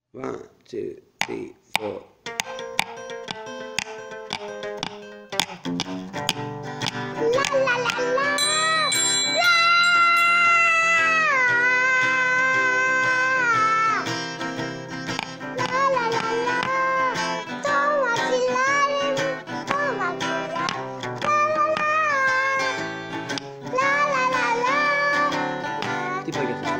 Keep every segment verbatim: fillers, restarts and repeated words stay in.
One, two, three, four. Τι πάει αυτό?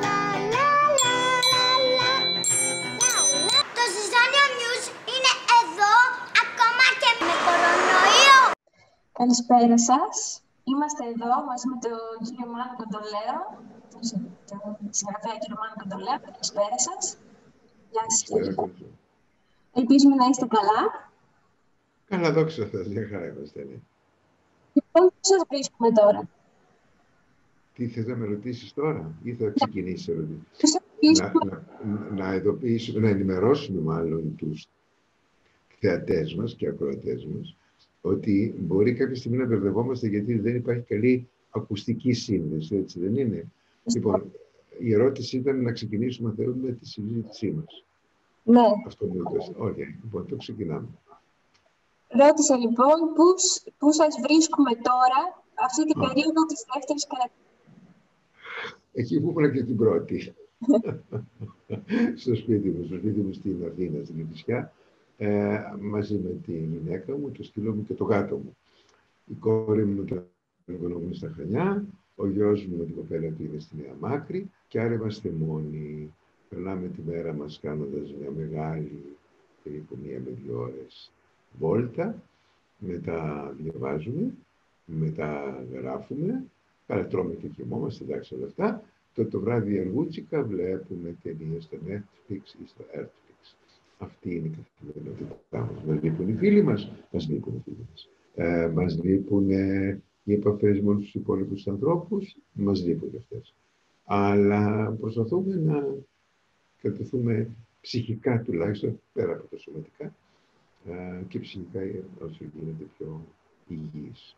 Το Ζυζάνιο News είναι εδώ ακόμα και με κορονοϊό. Καλησπέρα σας. Είμαστε εδώ μαζί με τον κύριο Μάνο Κοντολέο, τον συ- τον συγγραφέα κύριο Μάνο Κοντολέο. Καλησπέρα σας. Γεια σας κύριε. Ελπίζουμε να είστε καλά. Καλά, δόξα τω Θεώ, μια χαρά είμαστε. Ναι. Λοιπόν, πού σας βρίσκουμε τώρα? Τι θες να με ρωτήσεις τώρα ή θα ξεκινήσεις ερωτήσεις? Πού σας Να, βρίσκουμε? να, να ειδοποιήσουμε, να ενημερώσουμε μάλλον τους θεατές μας και ακροατές μας ότι μπορεί κάποια στιγμή να μπερδευόμαστε γιατί δεν υπάρχει καλή ακουστική σύνδεση, έτσι δεν είναι? Λοιπόν, η ερώτηση ήταν να ξεκινήσουμε, θέλουμε, τη συζήτησή μας. Ναι. Αυτό μου είπες. Ωραία, λοιπόν, το ξεκινάμε. Ρώτησα λοιπόν πού, σ- πού σας βρίσκουμε τώρα, αυτή την Α. περίοδο της δεύτερης καραντίνας. Εκεί που ήμουν και την πρώτη. Στο σπίτι μου, στο σπίτι μου στην Αθήνα, στην Κηφισιά, ε, μαζί με τη γυναίκα μου, το σκύλο μου και το γάτο μου. Η κόρη μου με τον εγγονό μου στα Χανιά, ο γιος μου με την κοπέλα του είναι στη Νέα Μάκρη και άρα είμαστε μόνοι. Περνάμε τη μέρα μας κάνοντας μια μεγάλη, περίπου μία με δύο ώρες βόλτα, μετά διαβάζουμε, μετά γράφουμε, καλά τρώμε και κοιμόμαστε, εντάξει όλα αυτά. Το, το βράδυ αργούτσικα βλέπουμε ταινίες στο Netflix ή στο Airflix. Αυτή είναι η καθημερινότητά μας. Μας λείπουν οι φίλοι μας, μας λείπουν οι φίλοι μας. Ε, μας λείπουν ε, οι επαφές με όλους τους υπόλοιπους ανθρώπους, μας λείπουν και αυτές. Αλλά προσπαθούμε να κρατηθούμε ψυχικά τουλάχιστον, πέρα από τα σωματικά, ε, και ψυχικά όσο γίνεται πιο υγιείς.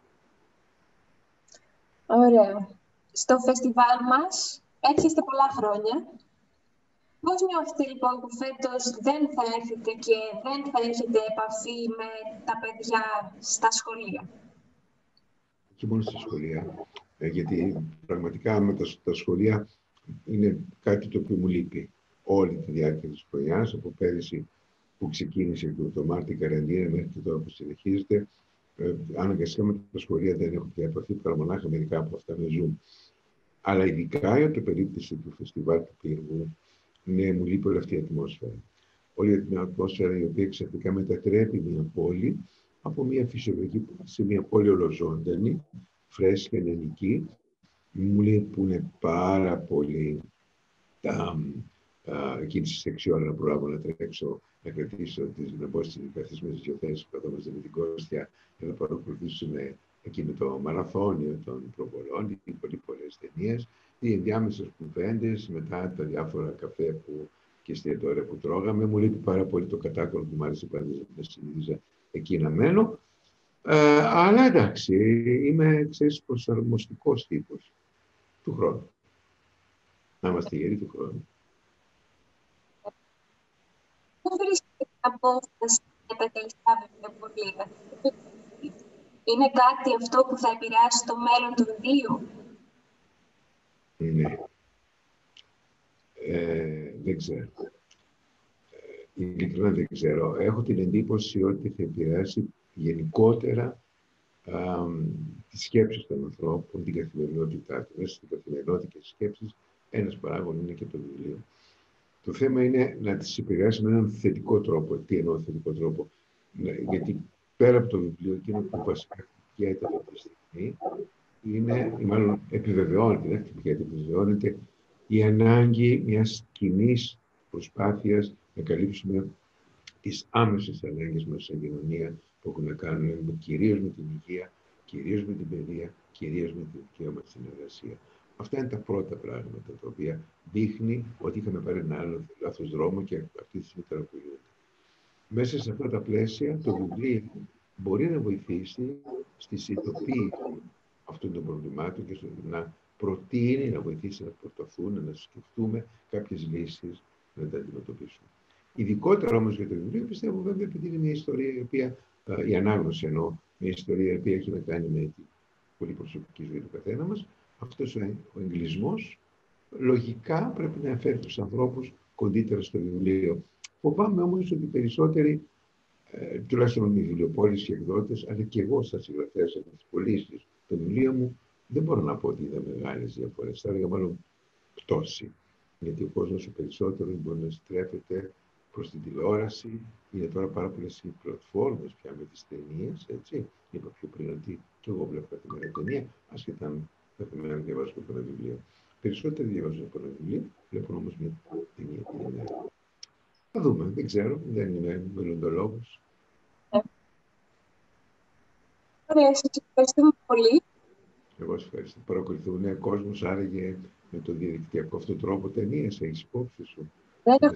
Ωραία. Στο φεστιβάλ μας έρχεστε πολλά χρόνια. Πώς νιώθετε λοιπόν που φέτος δεν θα έρθετε και δεν θα έχετε επαφή με τα παιδιά στα σχολεία? Και μόνο στα σχολεία. Ε, γιατί πραγματικά με τα, τα σχολεία είναι κάτι το οποίο μου λείπει όλη τη διάρκεια της χρονιάς, από πέρυσι που ξεκίνησε το, το Μάρτιο η καραντίνα μέχρι και τώρα που συνεχίζεται. Ε, αναγκαστικά με τα σχολεία δεν έχω πια επαφή, παρά μονάχα μερικά από αυτά με Zoom. Αλλά ειδικά για το περίπτωση του φεστιβάλ του Πύργου, ναι, μου λείπει όλη αυτή η ατμόσφαιρα. Όλη αυτή η ατμόσφαιρα η οποία ξαφνικά μετατρέπει μια πόλη από μια φυσιολογική σε μια πόλη ολοζώντανη, φρέσκια, ενεργική. Μου λείπουν πάρα πολύ τα, α, εκείνη τις έξι ώρα να προλάβω να τρέξω, να κρατήσω τις, να μπω στις καθισμένες δύο θέσεις που καθόμαστε με την Κώστια για να παρακολουθήσουμε εκείνο το μαραθώνιο των προβολών, οι πολύ πολλές ταινίες, οι ενδιάμεσες κουβέντες, μετά τα διάφορα καφέ που, και εστιατόρια που τρώγαμε. Μου λείπει πάρα πολύ το κατάκολο που μου άρεσε πάντα να συνήθιζα εκεί να μένω. Ε, αλλά εντάξει, είμαι, ξέρεις, προσαρμοστικός τύπος του χρόνου. Να είμαστε γεροί του χρόνου. Πού βρίσκεται την απόφαση για τα κλειστά βιβλιοπωλεία? Είναι κάτι αυτό που θα επηρεάσει το μέλλον του βιβλίου? Ναι. Ε, δεν ξέρω. Ε, ειλικρινά δεν ξέρω. Έχω την εντύπωση ότι θα επηρεάσει γενικότερα α, τις σκέψεις των ανθρώπων, την καθημερινότητά του. Μέσα στην καθημερινότητα και τις σκέψεις, ένας παράγων είναι και το βιβλίο. Το θέμα είναι να τις επηρεάσει με έναν θετικό τρόπο. Τι εννοώ θετικό τρόπο? Ναι, γιατί πέρα από το βιβλίο, εκείνο που βασικά χτυπιέται αυτή τη στιγμή είναι, ή μάλλον επιβεβαιώνεται, δεν χτυπιέται, επιβεβαιώνεται η ανάγκη μιας κοινής προσπάθειας να καλύψουμε τις άμεσες ανάγκες μας σαν κοινωνία που έχουν να κάνουν κυρίως με την υγεία, κυρίως με την παιδεία, κυρίως με το δικαίωμα στην εργασία. Αυτά είναι τα πρώτα πράγματα τα οποία δείχνει ότι είχαμε πάρει ένα άλλο λάθος δρόμο και αυτή τη στιγμή ταρακουνούνται. Μέσα σε αυτά τα πλαίσια το βιβλίο μπορεί να βοηθήσει στη συνειδητοποίηση αυτών των προβλημάτων και στο να προτείνει, να βοηθήσει να προταθούν, να σκεφτούμε κάποιες λύσεις να τα αντιμετωπίσουμε. Ειδικότερα όμως για το βιβλίο, πιστεύω βέβαια επειδή είναι μια ιστορία η οποία, η ανάγνωση εννοώ, μια ιστορία η οποία έχει να κάνει με την πολύ προσωπική ζωή του καθένα μας, αυτός ο εγκλισμός λογικά πρέπει να φέρει τους ανθρώπους κοντύτερα στο βιβλίο. Φοβάμαι όμως ότι περισσότεροι, ε, τουλάχιστον οι βιβλιοπόλεις και εκδότες, αλλά και εγώ σαν συγγραφέας από τις πωλήσεις των βιβλίων μου, δεν μπορώ να πω ότι είδα μεγάλες διαφορές. Θα έλεγα μάλλον πτώση. Γιατί ο κόσμος ο περισσότερος μπορεί να στρέφεται προς την τηλεόραση. Είναι τώρα πάρα πολλές οι πλατφόρμες πια με τις ταινίες, έτσι. Είπα πιο πριν ότι και εγώ βλέπω καθημερινά ταινία, ασχετά αν καθημερινά διαβάζω από ένα βιβλίο. Περισσότεροι διαβάζουν από ένα βιβλίο, βλέπουν όμως μια ταινία την ημέρα. Θα δούμε, δεν ξέρω, δεν είμαι μελλοντολόγος. Ωραία, σας ευχαριστούμε πολύ. Εγώ σας ευχαριστώ. Παρακολουθούν κόσμος άραγε με τον διαδικτυακό αυτόν τρόπο ταινίες, έχεις υπόψη σου. Δεν έχω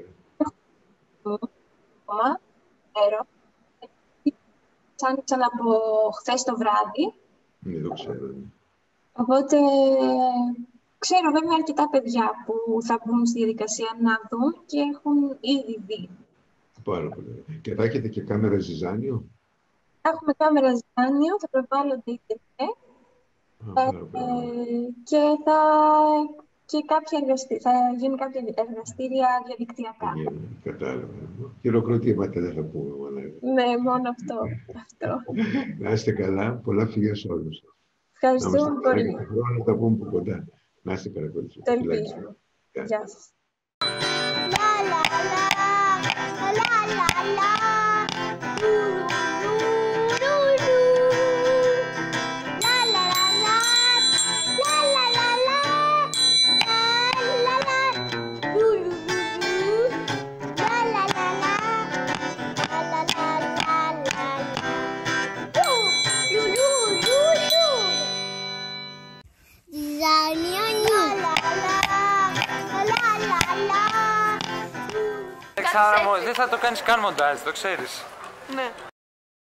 ακόμα, ξέρω. Άνοιξαν από χθες το βράδυ. Δεν το ξέρω. Οπότε, ξέρω βέβαια αρκετά παιδιά που θα μπουν στη διαδικασία να δουν και έχουν ήδη δει. Πάρα πολύ. Και θα έχετε και κάμερα ζυζάνιο. Έχουμε κάμερα ζυζάνιο, θα προβάλλονται ίντερνετ. Ε, και θα, και κάποια εργαστή, θα γίνουν κάποια εργαστήρια διαδικτυακά. Κατάλαβα. Χειροκροτήματα δεν θα πούμε μόνο. Ναι, μόνο αυτό. αυτό. Να είστε καλά, πολλά φιλιά σε όλους. Ευχαριστούμε πολύ. Να τα πούμε από κοντά. Να είστε καλά. Το ελπίζω. Γεια σας. Δεν θα το κάνεις καν μοντάζ, το ξέρεις. Ναι.